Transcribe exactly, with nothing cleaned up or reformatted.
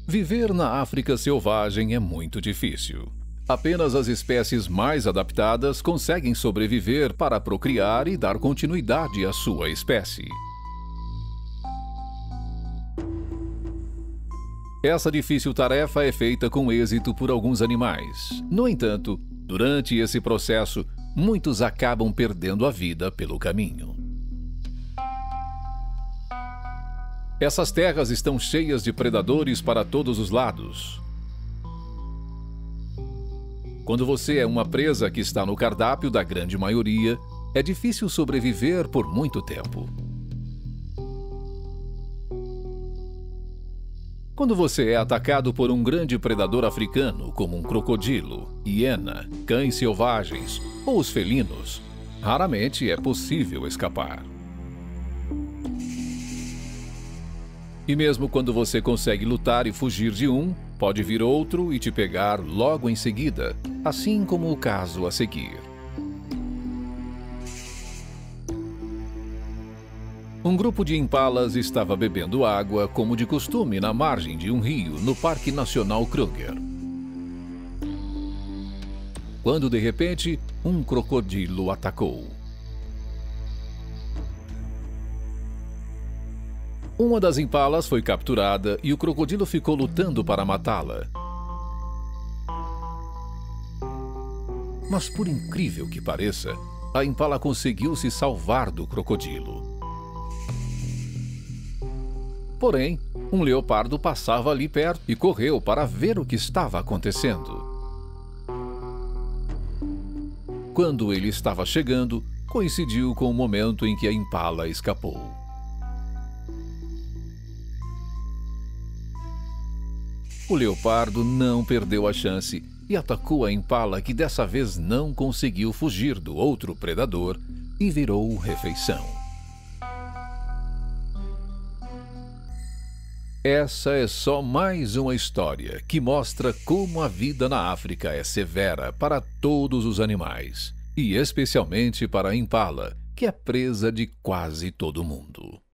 Viver na África selvagem é muito difícil. Apenas as espécies mais adaptadas conseguem sobreviver para procriar e dar continuidade à sua espécie. Essa difícil tarefa é feita com êxito por alguns animais. No entanto, durante esse processo, muitos acabam perdendo a vida pelo caminho. Essas terras estão cheias de predadores para todos os lados. Quando você é uma presa que está no cardápio da grande maioria, é difícil sobreviver por muito tempo. Quando você é atacado por um grande predador africano, como um crocodilo, hiena, cães selvagens ou os felinos, raramente é possível escapar. E mesmo quando você consegue lutar e fugir de um, pode vir outro e te pegar logo em seguida, assim como o caso a seguir. Um grupo de impalas estava bebendo água, como de costume, na margem de um rio, no Parque Nacional Kruger. Quando, de repente, um crocodilo atacou. Uma das impalas foi capturada e o crocodilo ficou lutando para matá-la. Mas, por incrível que pareça, a impala conseguiu se salvar do crocodilo. Porém, um leopardo passava ali perto e correu para ver o que estava acontecendo. Quando ele estava chegando, coincidiu com o momento em que a impala escapou. O leopardo não perdeu a chance e atacou a impala, que dessa vez não conseguiu fugir do outro predador e virou refeição. Essa é só mais uma história que mostra como a vida na África é severa para todos os animais, e especialmente para a impala, que é presa de quase todo mundo.